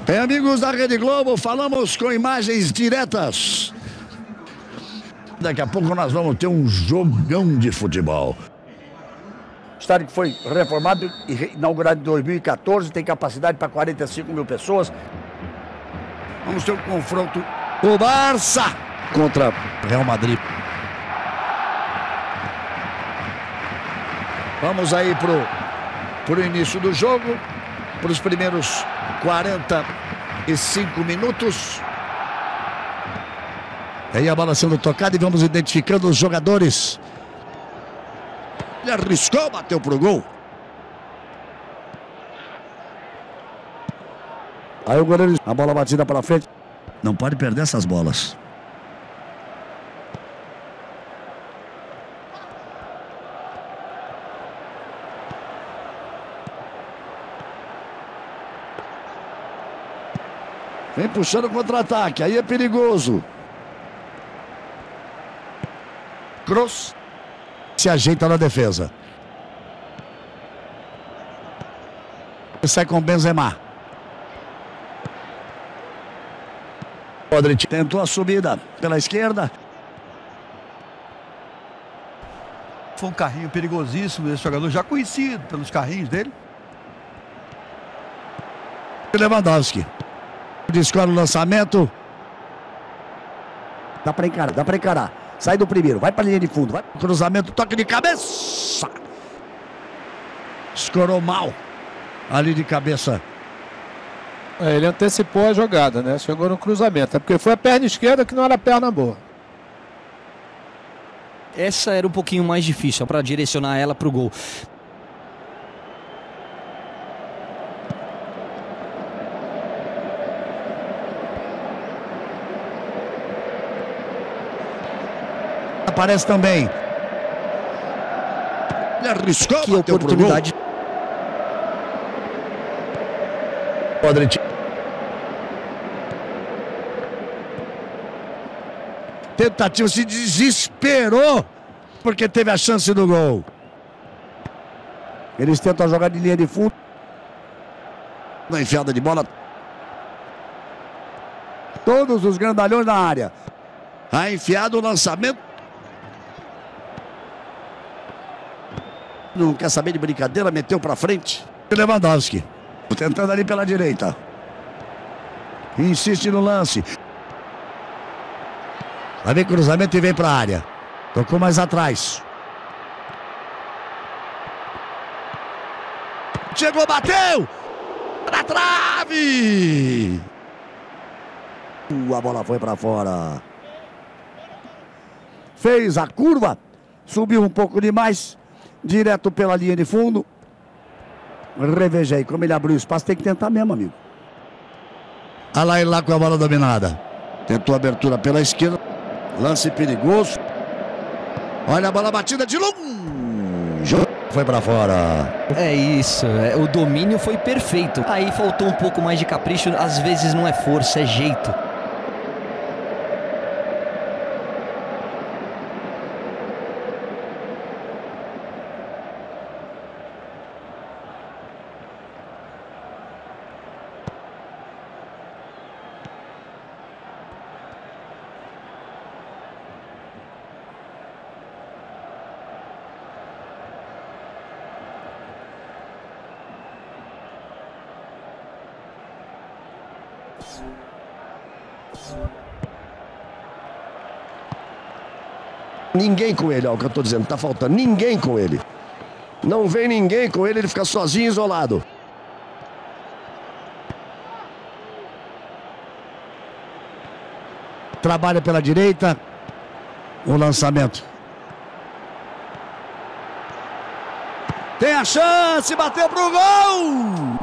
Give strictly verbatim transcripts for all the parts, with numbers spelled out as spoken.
Bem, amigos da Rede Globo, falamos com imagens diretas. Daqui a pouco nós vamos ter um jogão de futebol. Estádio que foi reformado e inaugurado em dois mil e quatorze, tem capacidade para quarenta e cinco mil pessoas. Vamos ter um confronto. O Barça contra Real Madrid. Vamos aí pro, pro início do jogo, para os primeiros quarenta e cinco minutos. Aí a bola sendo tocada e vamos identificando os jogadores. Ele arriscou, bateu pro gol. Aí o goleiro, a bola batida para frente. Não pode perder essas bolas. Vem puxando o contra-ataque, aí é perigoso. Cross. Se ajeita na defesa. Sai com Benzema. Modric tentou a subida pela esquerda. Foi um carrinho perigosíssimo desse jogador, já conhecido pelos carrinhos dele. Lewandowski. Descola o lançamento. Dá para encarar, dá para encarar. Sai do primeiro, vai para a linha de fundo. Vai. Cruzamento, toque de cabeça. Escorou mal. Ali de cabeça. É, ele antecipou a jogada, né? Chegou no cruzamento. É porque foi a perna esquerda que não era a perna boa. Essa era um pouquinho mais difícil para direcionar ela para o gol. Aparece também. Ele arriscou, que oportunidade. Modric. Tentativa, se desesperou porque teve a chance do gol. Eles tentam jogar de linha de fundo. Na enfiada de bola. Todos os grandalhões na área. A enfiada o lançamento. Não quer saber de brincadeira, meteu pra frente. Lewandowski. Tentando ali pela direita. Insiste no lance. Vai ver cruzamento e vem pra área. Tocou mais atrás. Chegou, bateu! Na trave! Uh, a bola foi pra fora. Fez a curva. Subiu um pouco demais. Direto pela linha de fundo. Reveja aí como ele abriu o espaço. Tem que tentar mesmo, amigo. Olha lá ele lá com a bola dominada. Tentou a abertura pela esquerda. Lance perigoso. Olha a bola batida de longe. Foi pra fora. É isso. É, o domínio foi perfeito. Aí faltou um pouco mais de capricho. Às vezes não é força, é jeito. Ninguém com ele, ó, o que eu tô dizendo, tá faltando ninguém com ele. Não vem ninguém com ele, ele fica sozinho, isolado. Trabalha pela direita. O lançamento. Tem a chance, bateu pro gol!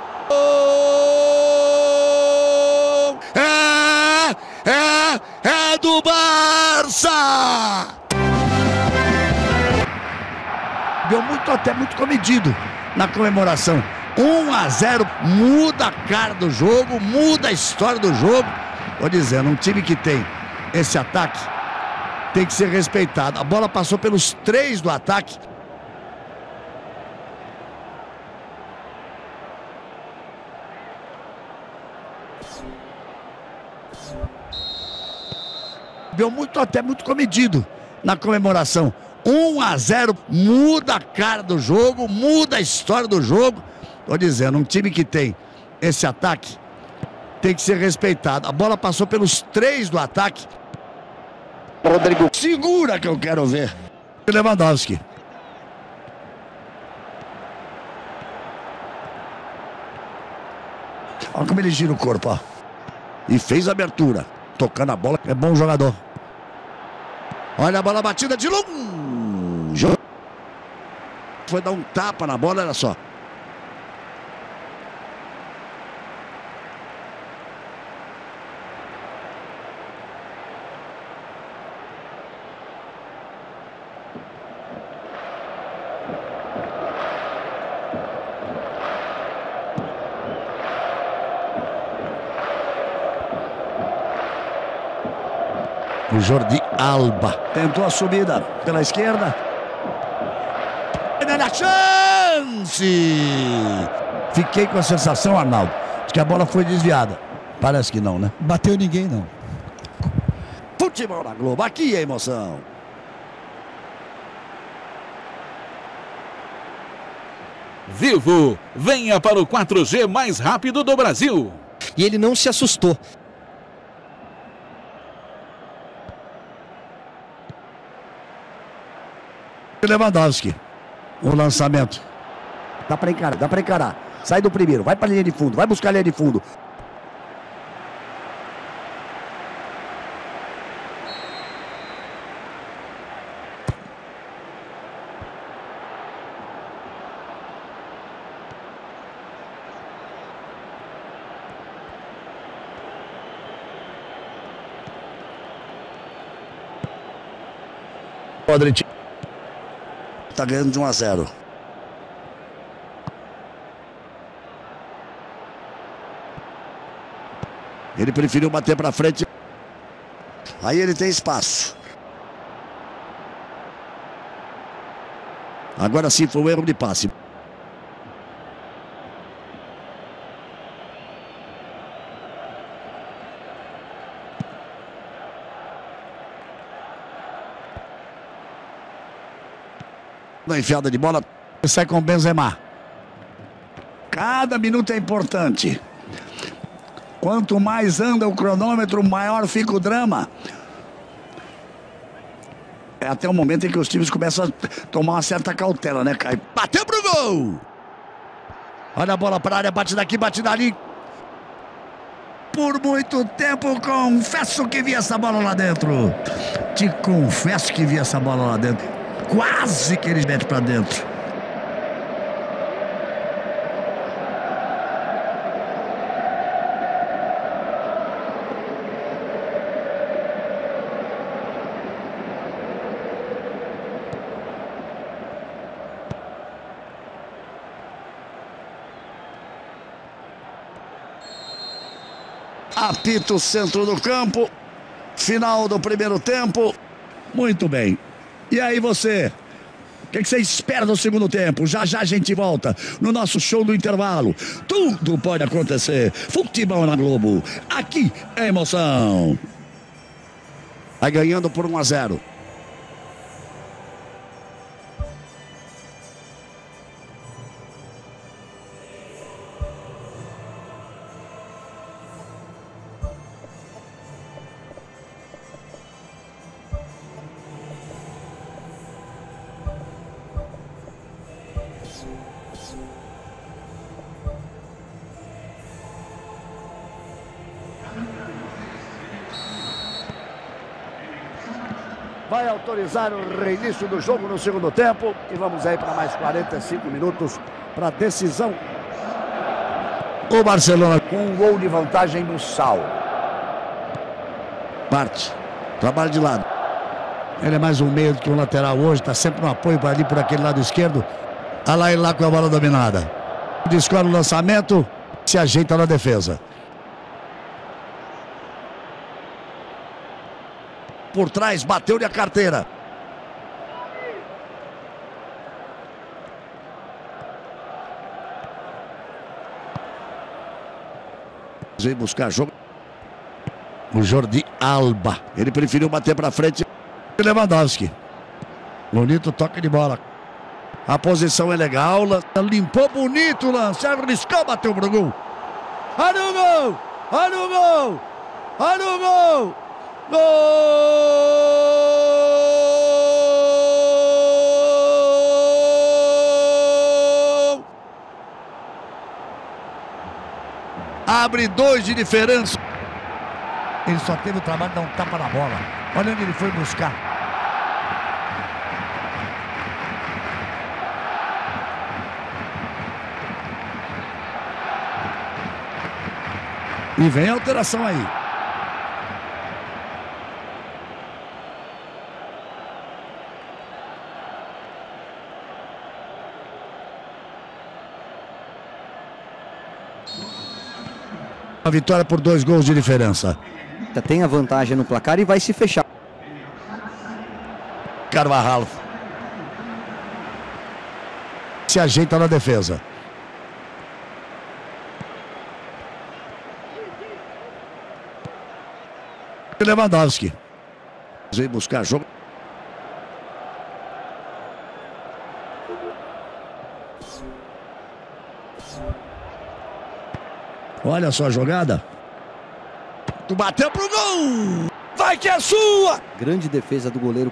Gol! É, é, é do Barça! Deu muito, até muito comedido na comemoração. um a zero, muda a cara do jogo, muda a história do jogo. Vou dizendo, um time que tem esse ataque tem que ser respeitado. A bola passou pelos três do ataque. Deu muito, até muito comedido na comemoração. um a zero, muda a cara do jogo, muda a história do jogo. Tô dizendo, um time que tem esse ataque tem que ser respeitado. A bola passou pelos três do ataque. Rodrigo. Segura que eu quero ver. Lewandowski. Olha como ele gira o corpo, ó. E fez a abertura. Tocando a bola. É bom jogador. Olha a bola batida de longe. Foi dar um tapa na bola, olha só. O Jordi Alba tentou a subida pela esquerda. Na chance! Fiquei com a sensação, Arnaldo, de que a bola foi desviada. Parece que não, né? Bateu ninguém, não. Futebol na Globo, aqui é emoção. Vivo, venha para o quatro G mais rápido do Brasil. E ele não se assustou. Lewandowski. O lançamento. Dá pra encarar, dá pra encarar. Sai do primeiro, vai pra linha de fundo, vai buscar a linha de fundo. Modric. Tá ganhando de um a zero. Ele preferiu bater pra frente. Aí ele tem espaço. Agora sim foi um erro de passe. Na enfiada de bola. Sai com o Benzema. Cada minuto é importante. Quanto mais anda o cronômetro, maior fica o drama. É até o momento em que os times começam a tomar uma certa cautela, né, Caio? Bateu pro gol! Olha a bola pra área, bate daqui, bate dali. Por muito tempo, confesso que vi essa bola lá dentro. Te confesso que vi essa bola lá dentro. Quase que eles metem pra dentro. Apita o centro do campo. Final do primeiro tempo. Muito bem. E aí você? O que, que você espera do segundo tempo? Já já a gente volta no nosso show do intervalo. Tudo pode acontecer. Futebol na Globo. Aqui é emoção. Vai ganhando por um a zero. Vai autorizar o reinício do jogo no segundo tempo. E vamos aí para mais quarenta e cinco minutos para decisão. O Barcelona com um gol de vantagem no Sal. Parte. Trabalho de lado. Ele é mais um meio do que um lateral hoje. Está sempre no apoio para ali por aquele lado esquerdo. Olha lá ele lá com a bola dominada. Descola o lançamento. Se ajeita na defesa. Por trás, bateu-lhe a carteira. Veio buscar jogo. O Jordi Alba. Ele preferiu bater para frente. Lewandowski. Bonito toque de bola. A posição é legal. Limpou bonito o lance. Arriscou, bateu pro gol. Olha o gol! Olha o gol! Olha o gol! Gol! Abre dois de diferença. Ele só teve o trabalho de dar um tapa na bola. Olha onde ele foi buscar. E vem a alteração aí. A vitória por dois gols de diferença. Tem a vantagem no placar e vai se fechar. Carvajal se ajeita na defesa. Lewandowski veio buscar jogo. Olha só a jogada. Tu bateu pro gol! Vai que é sua! Grande defesa do goleiro.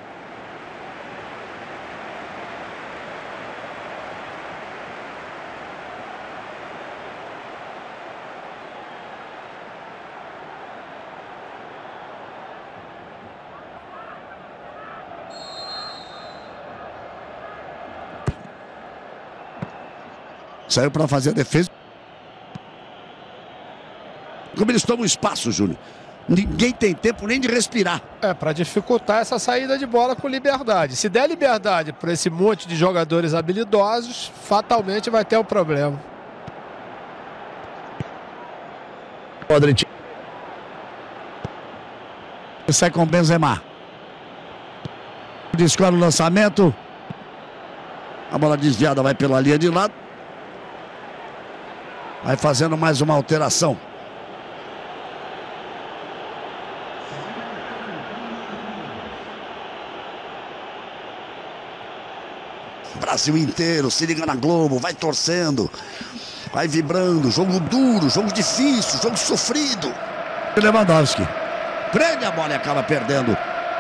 Saiu para fazer a defesa. Como eles tomam espaço, Júnior. Ninguém tem tempo nem de respirar. É, para dificultar essa saída de bola com liberdade. Se der liberdade para esse monte de jogadores habilidosos, fatalmente vai ter um problema. Modric. Sai com Benzema. Descola o lançamento. A bola desviada vai pela linha de lado. Vai fazendo mais uma alteração. Brasil inteiro se liga na Globo, vai torcendo, vai vibrando. Jogo duro, jogo difícil, jogo sofrido. Lewandowski prende a bola e acaba perdendo.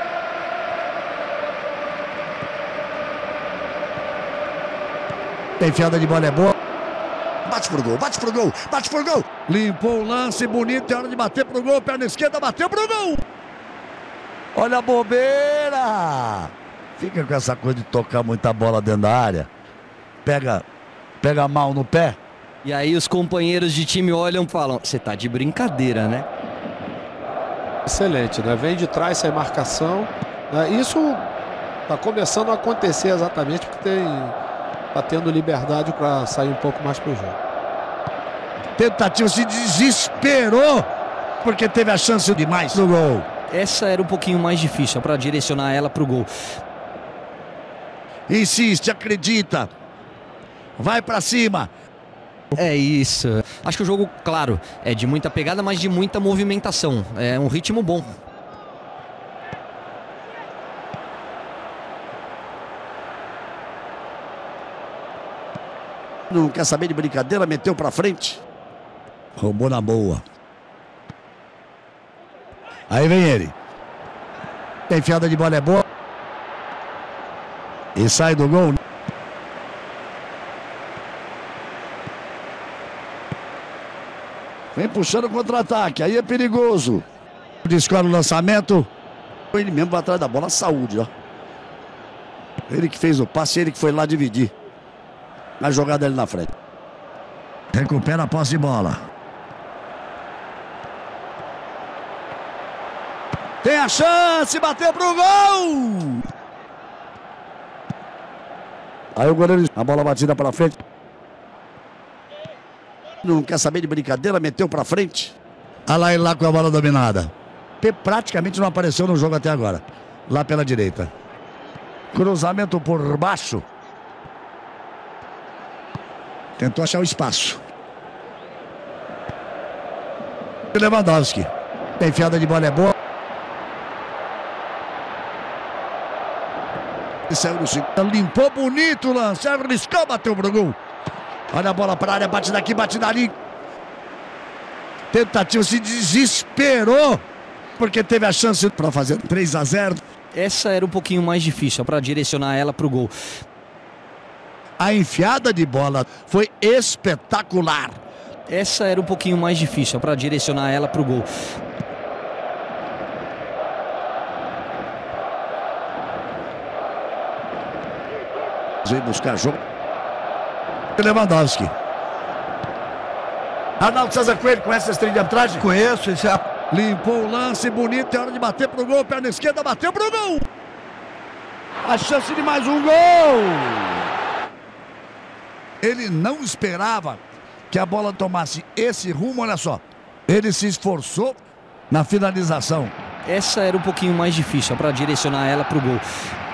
A enfiada de bola é boa. Bate pro gol, bate pro gol, bate pro gol. Limpou o lance, bonito, é hora de bater pro gol. Perna esquerda, bateu pro gol. Olha a bobeira! Fica com essa coisa de tocar muita bola dentro da área. Pega, pega mal no pé. E aí os companheiros de time olham e falam, você tá de brincadeira, né? Excelente, né? Vem de trás sem marcação. Né? Isso tá começando a acontecer exatamente porque tem, tá tendo liberdade para sair um pouco mais pro jogo. Tentativa, se desesperou porque teve a chance demais no gol. Essa era um pouquinho mais difícil para direcionar ela pro gol. Insiste, acredita. Vai pra cima. É isso. Acho que o jogo, claro, é de muita pegada, mas de muita movimentação. É um ritmo bom. Não quer saber de brincadeira, meteu pra frente. Roubou na boa. Aí vem ele. A enfiada de bola é boa. E sai do gol. Vem puxando o contra-ataque. Aí é perigoso. Descola o lançamento. Ele mesmo vai atrás da bola. Saúde, ó. Ele que fez o passe, ele que foi lá dividir. A jogada ali na frente. Recupera a posse de bola. Tem a chance, bateu pro gol! Aí o goleiro, a bola batida para frente. Não quer saber de brincadeira, meteu para frente. Olha lá ele lá com a bola dominada. Praticamente não apareceu no jogo até agora. Lá pela direita. Cruzamento por baixo. Tentou achar o espaço. Lewandowski. A enfiada de bola é boa. Saiu no segundo. Limpou bonito o lance. Arriscou, bateu pro gol. Olha a bola para a área. Bate daqui, bate dali. Tentativa, se desesperou. Porque teve a chance para fazer três a zero. Essa era um pouquinho mais difícil para direcionar ela pro gol. A enfiada de bola foi espetacular. Essa era um pouquinho mais difícil para direcionar ela pro gol. Vem buscar jogo. Lewandowski. Arnaldo César Coelho, conhece esse trem de arbitragem? Conheço, esse é... Limpou o lance, bonito, é hora de bater pro gol, perna esquerda, bateu pro gol. A chance de mais um gol. Ele não esperava que a bola tomasse esse rumo, olha só. Ele se esforçou na finalização. Essa era um pouquinho mais difícil para direcionar ela pro gol.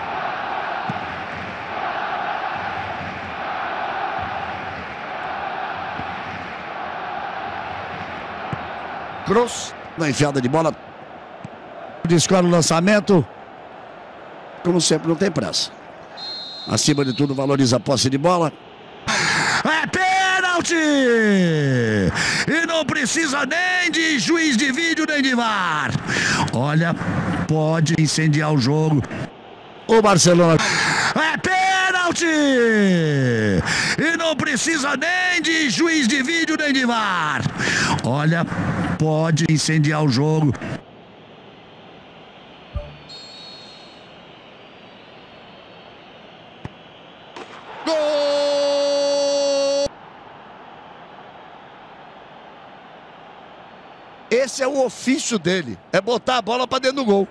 Cruz, na enfiada de bola. Descola o lançamento. Como sempre, não tem pressa. Acima de tudo, valoriza a posse de bola. É pênalti! E não precisa nem de juiz de vídeo, nem de V A R. Olha, pode incendiar o jogo. O Barcelona... É pênalti! E não precisa nem de juiz de vídeo, nem de V A R. Olha, pode incendiar o jogo. Gol! Esse é o ofício dele, é botar a bola para dentro do gol.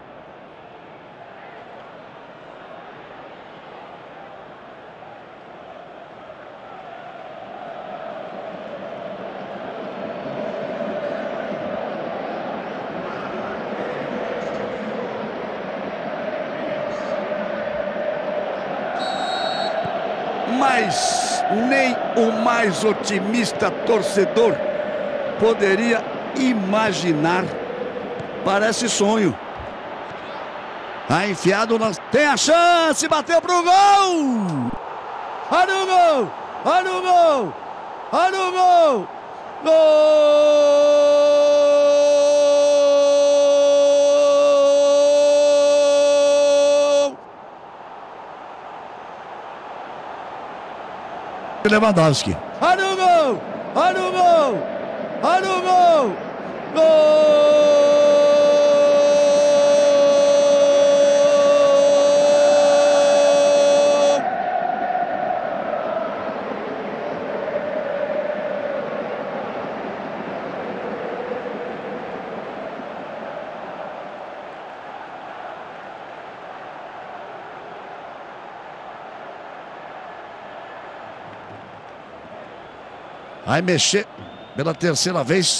Mas nem o mais otimista torcedor poderia imaginar. Parece sonho. A enfiado, tem a chance, bateu pro gol! Olha o gol! Olha o gol! Olha o gol! Gol! Lewandowski. Olha o gol! Olha o gol! Olha o gol! Gol! Vai mexer pela terceira vez.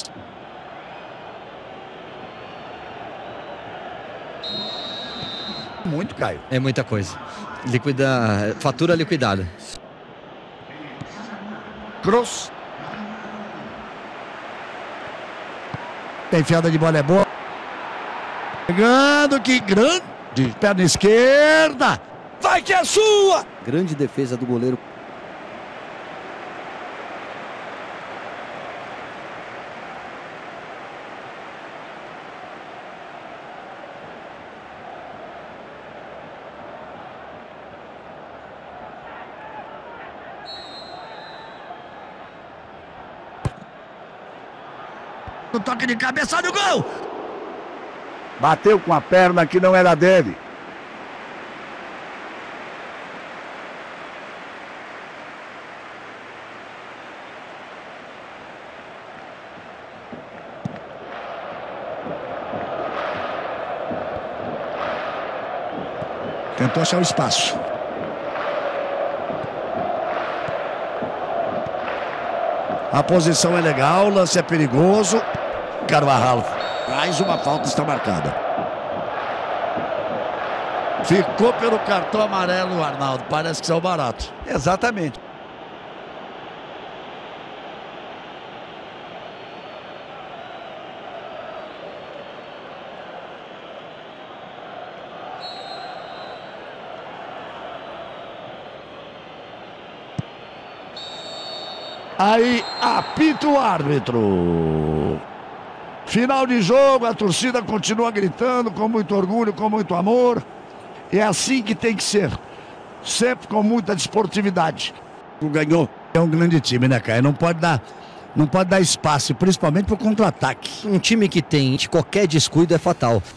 Muito, Caio. É muita coisa. Liquida... Fatura liquidada. Cruz. A enfiada de bola é boa. Pegando, que grande. Perna esquerda. Vai que é sua. Grande defesa do goleiro. No toque de cabeça do gol. Bateu com a perna que não era dele. Tentou achar o espaço. A posição é legal, o lance é perigoso. Carvajal faz uma falta, está marcada. Ficou pelo cartão amarelo, Arnaldo. Parece que saiu barato. Exatamente. Aí apita o árbitro. Final de jogo, a torcida continua gritando com muito orgulho, com muito amor. É assim que tem que ser. Sempre com muita desportividade. Ganhou. É um grande time, né, cara? Não pode dar, não pode dar espaço, principalmente pro contra-ataque. Um time que tem qualquer descuido é fatal.